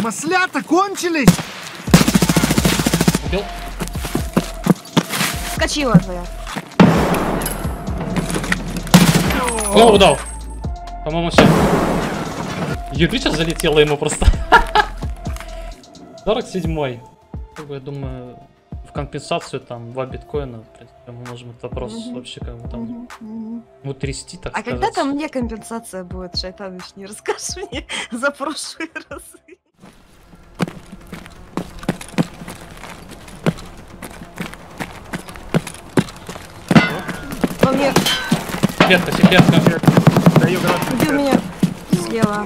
Маслята кончились! Убил. Скочила твоя. Голову дал. По-моему, все. Ядыча залетела ему просто. 47-й. Я думаю, в компенсацию там 2 биткоина. В принципе, мы можем этот вопрос вообще как бы там утрясти, так сказать. Когда там мне компенсация будет, Шайтаныч, не расскажешь мне за прошлые разы? По мне Секретка, секретка. Даю гранату. убил меня слева.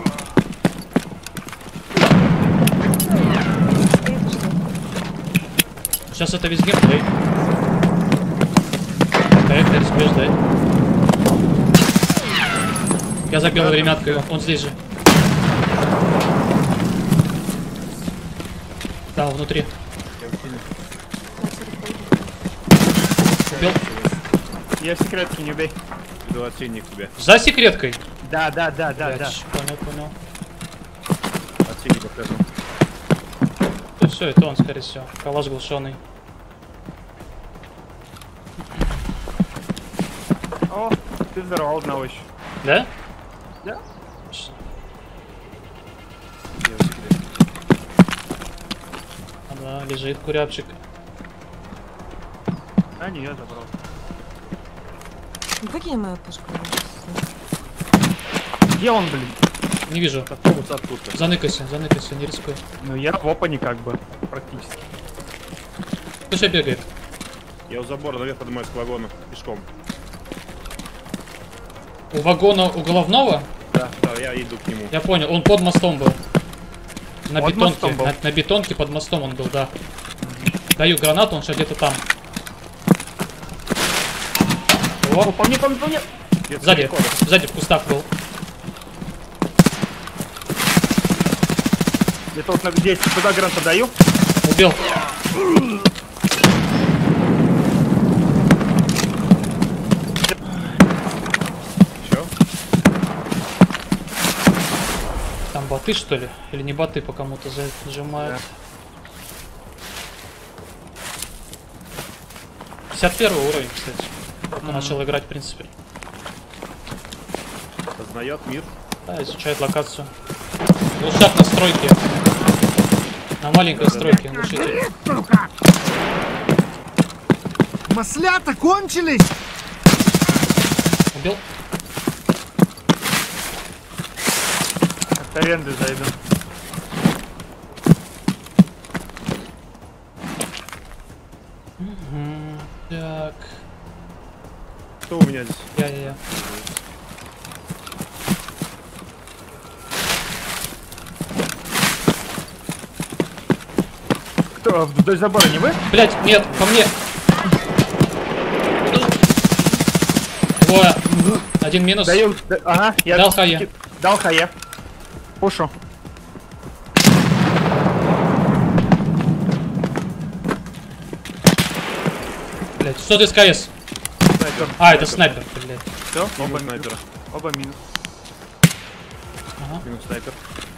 Сейчас это весь геймплей. Дай, ты рискуешь, дай. Я забил времяткой его, он здесь же. Да, внутри. Убил. Я в секретке, не убей. Иду отсинник тебе. За секреткой. Да. Блядь, понял. Отсинник покажу. Ну все, это он, скорее всего. Калаш глушеный. О, ты взорвал одного еще. Да? Да. Я в секретке. А, да, лежит куряпчик. А, не, я забрал. Выкинь мою пушку. Где он, блин? Не вижу. Автобус откуда-то. Заныкайся, не рискуй. Ну, я в опане как бы, практически. Кто что бегает? Я у забора наверх поднимаюсь к вагону. Пешком. У вагона у головного? Да, я иду к нему. Я понял, он под мостом был. На Под бетонке. мостом был. На бетонке под мостом он был, да. Даю гранату, он сейчас где-то там. О, по мне. Где-то Сзади, далеко. сзади в кустах был. Где-то вот на 10. Туда гранату даю. Убил. Еще? Там боты, что ли? Или не боты по кому-то зажимают? 51 уровень, кстати. Только начал играть, в принципе. Познает мир. Да, изучает локацию. Глушак на стройке. На маленькой стройке глушитель. Маслята кончились! Убил. От аренды зайду. Так. Кто у меня здесь? Я. Кто? Вдоль забора не вы? Блять, нет, по мне. Двое. Один минус. Даю. Ага, я Дал хае. Дал хае. Пушу. Блять, что ты с КС? Снайпер. А, это снайпер, блять. Все, оба Минус минус. снайпера. Оба минус. Ага. Минус снайпер.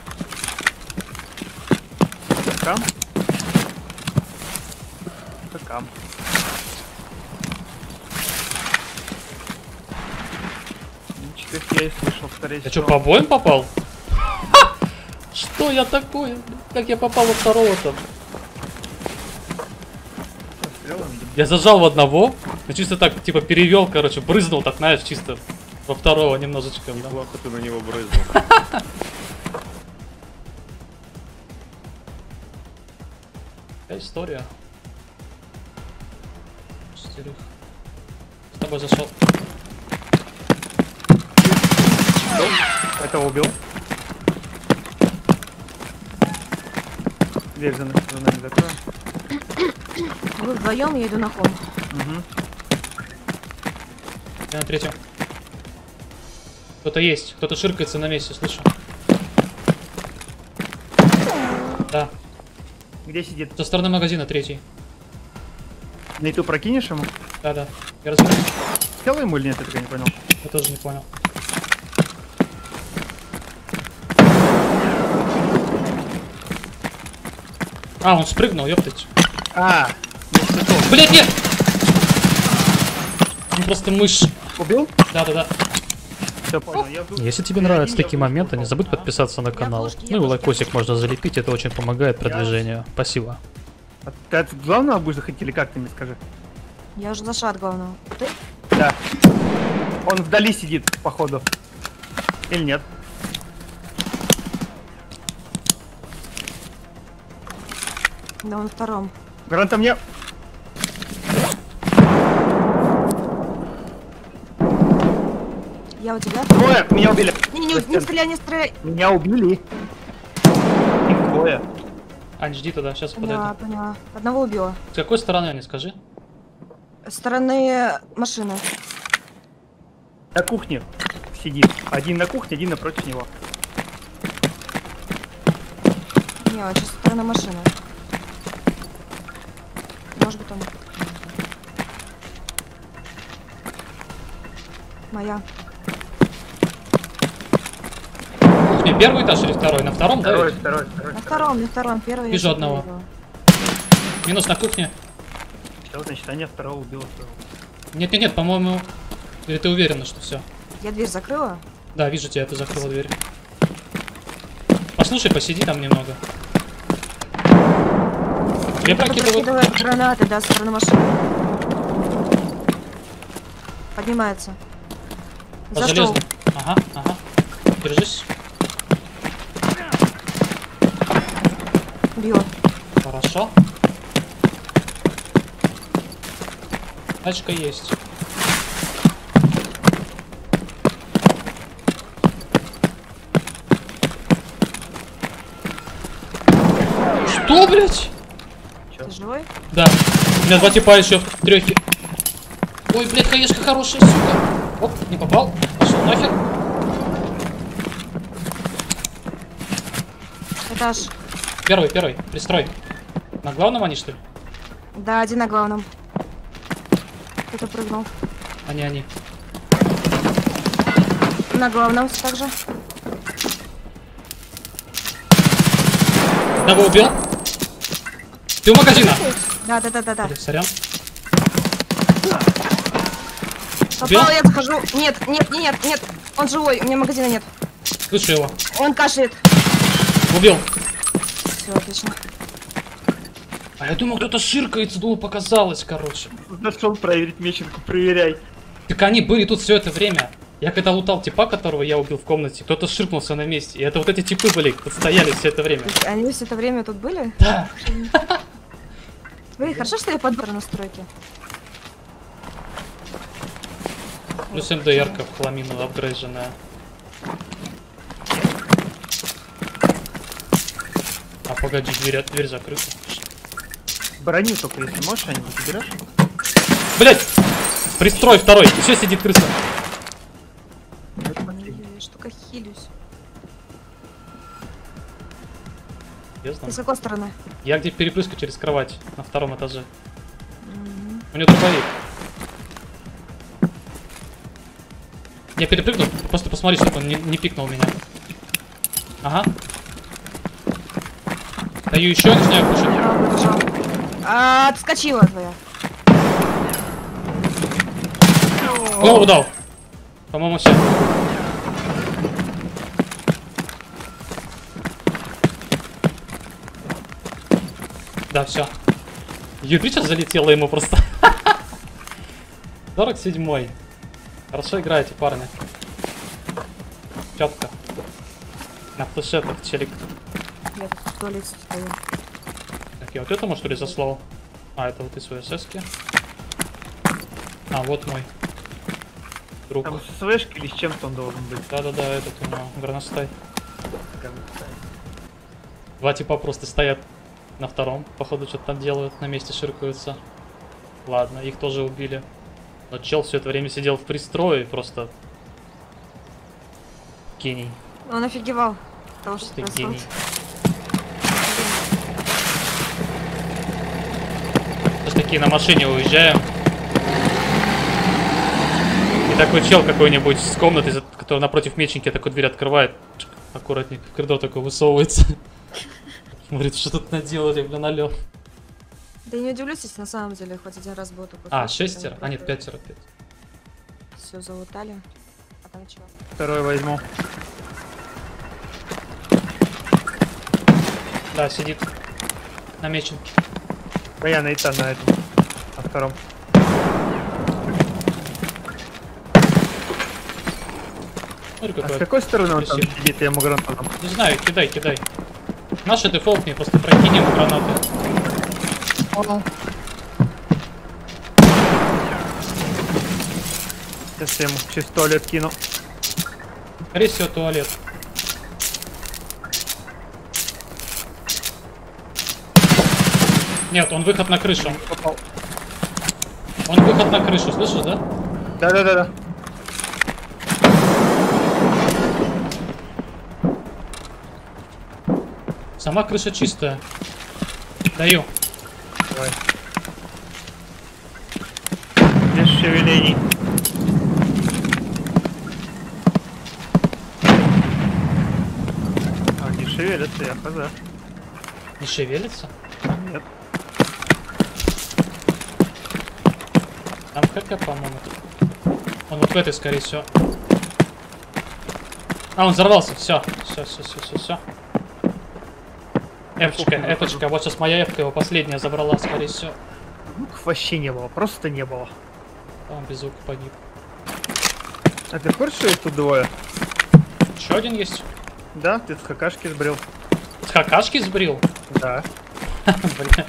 Кам. Кам. Я и слышал, скорее Я всего. что, по обоим попал? Ха! Что я такое? Как я попал во второго там? Я зажал в одного, но чисто так, типа, перевел, короче, брызнул, так, знаешь, чисто во второго немножечко. Да. Неплохо ты на него брызнул. Какая история? Шестерых. С тобой зашел. Этого убил. Дверь за нами закроем. Вы вдвоем, я иду на хом. Угу. Я на третьем. Кто-то есть, кто-то ширкается на месте, слышу. Да, Где сидит? со стороны магазина третий. На иту прокинешь ему? Да. Я разбираюсь. Хотел ему или нет, я так и не понял. Я тоже не понял. А, он спрыгнул, ёптать. А, Блять, нет! Он просто мышь. убил? Да-да-да. Все понял. Я вдруг- Если тебе Я нравятся один, такие я моменты, не вдруг забудь упал. подписаться на канал. ложки, я Ну и ложки, лайкосик можно залепить, это очень помогает продвижению. Спасибо. А ты от главного будешь заходить или как ты мне скажи? Я уже зашла от главного. Ты? Да. Он вдали сидит, походу. Или нет? Да, он втором. Гранта мне. Я у тебя? Двое! Меня убили! Не стреляй, не стреляй. Меня убили! Их двое. Ань, жди тогда, сейчас Поняла, подойду. поняла. Одного убила. С какой стороны, не скажи? С стороны машины. На кухне сидит. Один на кухне, один напротив него. Не, он сейчас со стороны машины. Может быть он. Моя. Не, первый этаж или второй? На втором, да? Второй, ведь? второй. На втором, первый. я Вижу еще одного. не видела. Минус на кухне. Все, значит, Аня второго убила. Нет, по-моему... Или ты уверена, что все? Я дверь закрыла. Да, вижу тебя, ты закрыла дверь. Послушай, посиди там немного. Я Кто-то прокидываю... прокидывает гранаты, да, со стороны машины. Поднимается. По Зашел. железным. Ага. Держись. Бьет. Хорошо. Тачка есть. Что, блять? Ты живой? Да. У меня два типа еще в трехе. Ой, блядь, хаешка хорошая, сука. Оп, не попал. Пошел нахер. Этаж. Первый, пристрой. На главном они, что ли? Да, один на главном. Кто-то прыгнул. Они. На главном также. Одного убил. Ты у магазина. Да. Блядь, сорян. Попал, Убил? я захожу. Нет. Он живой, у меня магазина нет. Слышу его. Он кашляет. Убил. Все, отлично. А я думал, кто-то ширкается, думал, показалось, короче. Нашел проверить меченку, проверяй. Так они были тут все это время. Я когда лутал типа, которого я убил в комнате, кто-то ширкнулся на месте. И это вот эти типы были, тут стояли все это время. Они все это время тут были? Да. Блин, хорошо, что я подбор настройки. Плюс МДР-ка в хламину апгрейдженная. А погоди, дверь закрыта. Броню только если можешь, Аня, ты берешь? Блять! Пристрой второй! Еще сидит крыса. Я штука хилюсь. Я знаю. Ты с какой стороны? Я где перепрыскаю через кровать на втором этаже. У него дробовик. Я перепрыгну, просто посмотри, чтобы он не пикнул меня. Ага. Даю еще, начинаю кушать. Отскочила твоя. Голову дал. По-моему, все. Да, все. Юпитер залетела ему просто. 47-й. Хорошо играете, парни. Четко. На флешетах челик. Я тут в туалете стою. Так, я вот этому что ли заслал? А, это вот из своей ССки. А, вот мой друг. Там с СВшки или с чем-то он должен быть. Да-да-да, этот у него горностай. Два типа просто стоят на втором, походу что-то там делают, на месте ширкаются. Ладно, их тоже убили. Но чел все это время сидел в пристрое, просто гений. Он офигевал. Потому что Ты происходит. гений. Сейчас такие на машине уезжаем. И такой чел какой-нибудь с комнаты, который напротив меченьки такой дверь открывает. Чик, аккуратненько, в коридор такой высовывается. Говорит, что тут наделали, блин, алё. Да не удивлюсь, если на самом деле хоть один раз был такой. А, 6? А нет, 5. Все залутали. А там чё? Второй возьму. Да, сидит. Намечен. Я на Итан на этом. На втором. Смотри, А с какой. какой стороны он там Спасибо. сидит? Я ему гранату дам. Не знаю, кидай. Наши дефолтные, просто прокинем гранаты. Сейчас я ему через туалет кину. Скорее всего, туалет. Нет, он выход на крышу. Попал. Он выход на крышу, слышишь, да? Да. Сама крыша чистая. Даю. Давай. Без шевелений. А, не шевелятся, я хз. Не шевелится? Нет. Там ХК, по-моему. Он вот в этой, скорее всего. А, он взорвался. Все. Эпочка. Вот сейчас моя эпка его последняя забрала, скорее всего. Звуков вообще не было, просто не было. Он без звука погиб. А ты в курсе, что их тут двое? Еще один есть. Да, ты с хакашки сбрил. С хакашки сбрил? Да. Бля.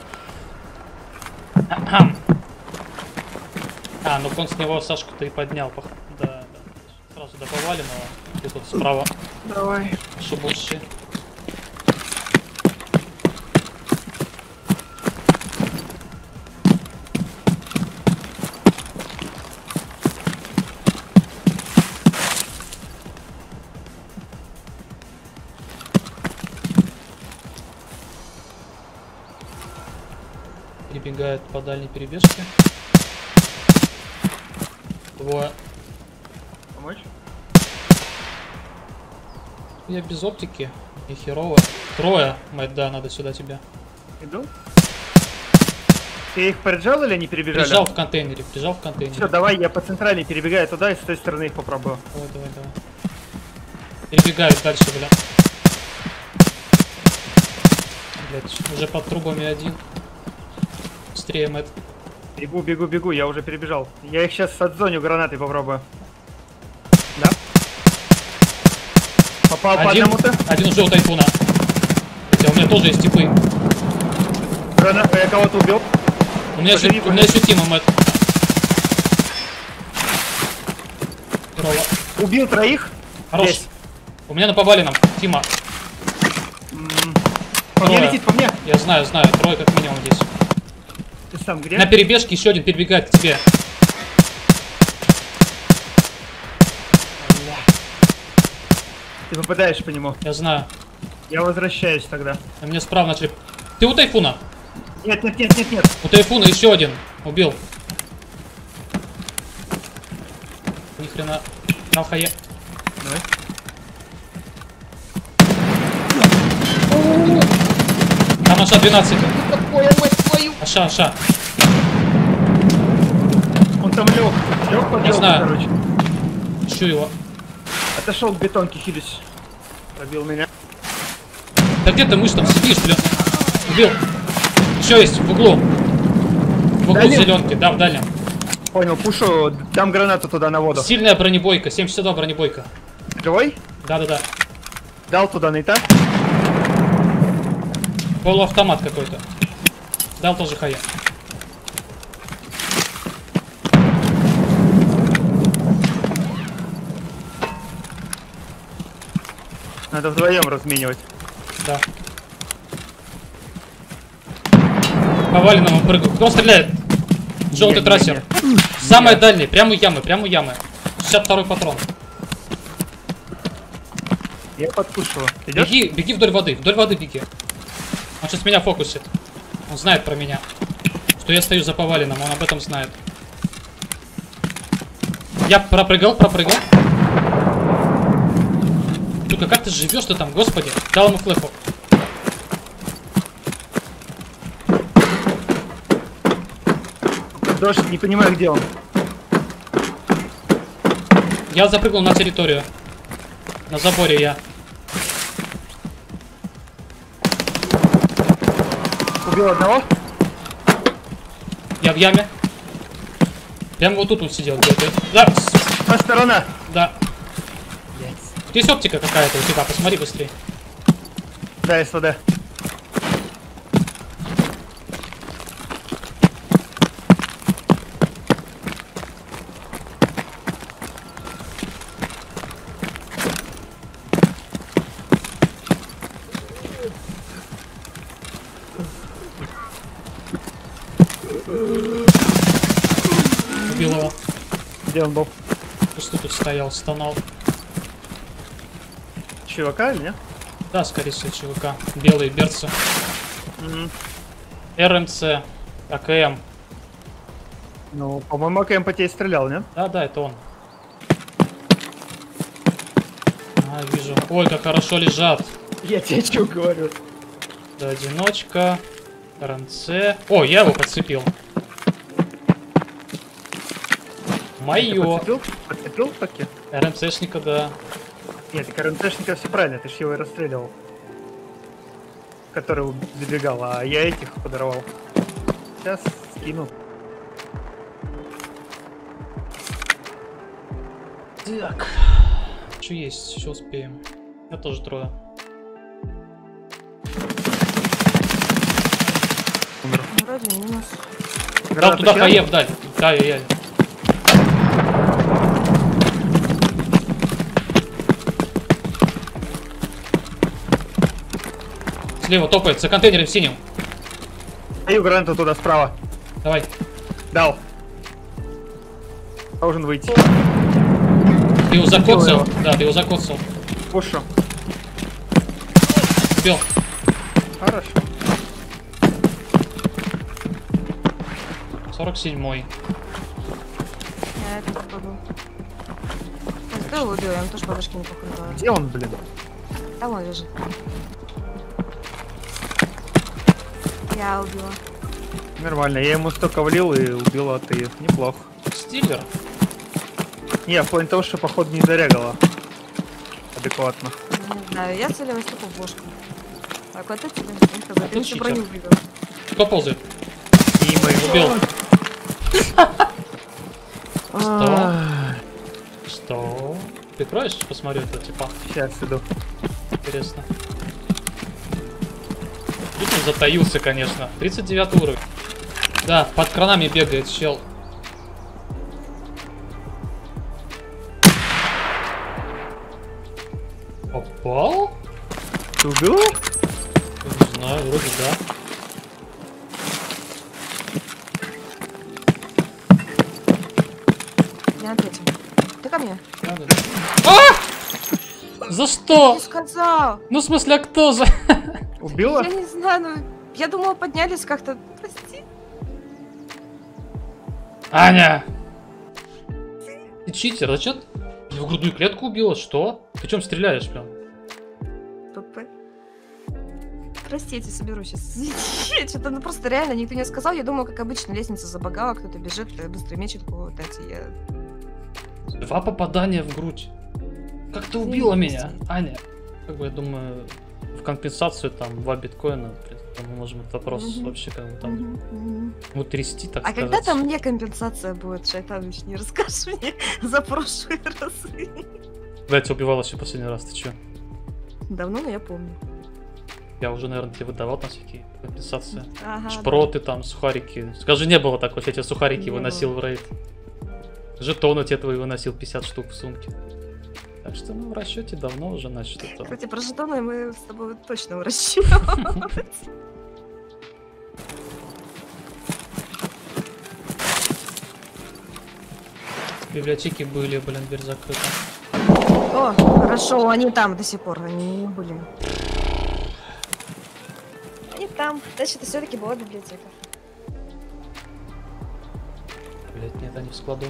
А, ну он с него Сашку-то и поднял. Да. Сразу до поваленного. Ты тут справа. Давай. Шубуши. Перебегает по дальней перебежке. Двое. Помочь? Я без оптики. И херово. Трое. Мать, да, надо сюда тебя. Иду. Ты их прижал или они перебежали? Прижал в контейнере. Все, давай, я по центральной перебегаю туда и с той стороны их попробую. Давай. Перебегают дальше, бля. Блять, уже под трубами один. Быстрее, Мэтт. Бегу, я уже перебежал. Я их сейчас отзоню гранатой попробую. Да? Попал по одному-то. Один уже у тайфуна. Хотя у меня тоже есть типы. Граната, я кого-то убил. У меня ощутимо, Мэтт. Здорово. Убил троих. Хорош. Есть. У меня на поваленном. Тима. По мне Трое. летит, по мне. Я знаю. Трое как минимум здесь. Ты сам где? На перебежке еще один перебегает к тебе. Ты попадаешь по нему. Я знаю. Я возвращаюсь тогда. А мне справа начали... Ты у тайфуна? Нет. У тайфуна еще один. Убил. Ни хрена. На хае. Давай. Там Аша 12. Аша. Он там лег. Лег под Не знаю. короче. Ищу его. Отошел к бетонке, хилюсь. Пробил меня. Да где ты, мышь, там сидишь, блин? Убил. Еще есть, в углу. В углу Дальнем? зеленки, да, в дальнем. Понял, пушу, дам гранату туда на воду. Сильная бронебойка, 72 бронебойка. Живой? Да. Дал туда нейта. Полуавтомат какой-то. Дал тоже хая. Надо вдвоем разменивать. Да. Поваленному прыгаю. Кто стреляет? Желтый Не, трассер. Самый дальний, прямо у ямы. 62-й патрон. Я подпушиваю. Идешь? Беги вдоль воды беги. Он сейчас меня фокусит. Он знает про меня. Что я стою за поваленным, он об этом знает. Я пропрыгал. Сука, как ты живешь-то там, господи? Дал ему флэпу. дождь, не понимаю, где он. Я запрыгнул на территорию. На заборе я. Убил одного. Я в яме. Прямо вот тут он сидел где-то. Да, Та сторона. да. Здесь оптика какая-то у тебя, посмотри быстрее. Да, СВД. Убил его. Где он был? Просто тут стоял, стонал. Чувака или нет? Да, скорее всего, ЧВК. Белые берцы. РМЦ. АКМ. Ну, по-моему, АКМ по тебе стрелял, нет? Да, да, это он. А, вижу. Ой, как хорошо лежат. Я тебе что говорю? Да, одиночка. РМЦ. О, я его подцепил. Моё. Подцепил? Подцепил таки? РМЦшника, да. Нет, так РНТшника все правильно, ты ж его и расстреливал. Который забегал, а я этих подорвал. Сейчас скину. Так. Что есть? Еще успеем. Я тоже трое. Вроде минус. Дал туда хаев, дай. Да, я. Слева топает, за контейнером синим. Даю гранату туда справа. Давай. Дал. Должен выйти. Ты его закоцал? его. Да, ты его закоцал. Пушу. Убил. Хорошо. 47-й. Я это попаду. Ты его убил, я ему тоже подушки не похудала. Где он, блин? Там он лежит. Я убила. Нормально, я ему столько влил и убил, а ты неплохо. Стиллер. Не, в плане того, что походу не зарягала. Адекватно. Не знаю, я целилась только в бошку. Так, вот это тебе. Ты еще читер. броню убил. Кто ползает? И мы Убил. А, Что? Прикроешь? Посмотрю этого типа. Сейчас иду. Интересно. Тут он затаился, конечно. 39 уровень. Да, под кранами бегает чел. Попал? Ты убил его? Не знаю, вроде да. Я на третьем. Ты ко мне? Надо. А! За что? Не сказал! Ну, в смысле, а кто же? Убила? Я не знаю, ну... Я думала, поднялись как-то. Прости. Аня! Ты читер, зачем? Ты в грудную клетку убила? Что? Ты чем стреляешь прям? ПП. Прости, я тебя соберу сейчас. Что-то, ну просто реально никто не сказал. Я думала, как обычно, лестница забагала, кто-то бежит, быстро мечет кого-то. Я... 2 попадания в грудь. Как ты убила меня, Аня? Как бы, я думаю, в компенсацию там 2 биткоина, мы можем этот вопрос вообще как бы там утрясти, так А сказать. когда там мне компенсация будет, Шайтанович, не расскажешь мне за прошлые разы? Когда я тебя убивала еще последний раз, ты чё? Давно, но я помню. Я уже, наверное, тебе выдавал там всякие компенсации. Ага, Шпроты там, сухарики. Скажи, не было такого, я тебе сухарики Не выносил в рейд. Жетоны тебе твои выносил 50 штук в сумке. Так что, ну, в расчете давно уже, значит, это... Кстати, про жетоны мы с тобой точно в расчете. В библиотеке были, блин, дверь закрыта. О, хорошо, они там до сих пор, они не были. Они там, значит, это все-таки была библиотека. Блять, нет, они в складу.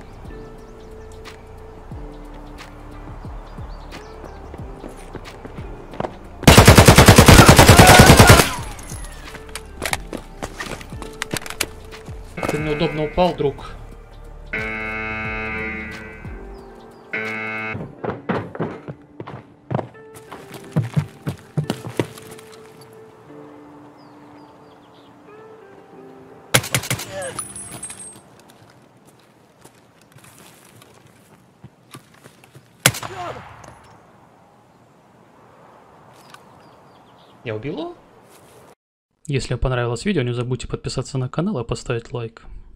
Ты неудобно упал, друг. Я убил его? Если вам понравилось видео, не забудьте подписаться на канал и поставить лайк.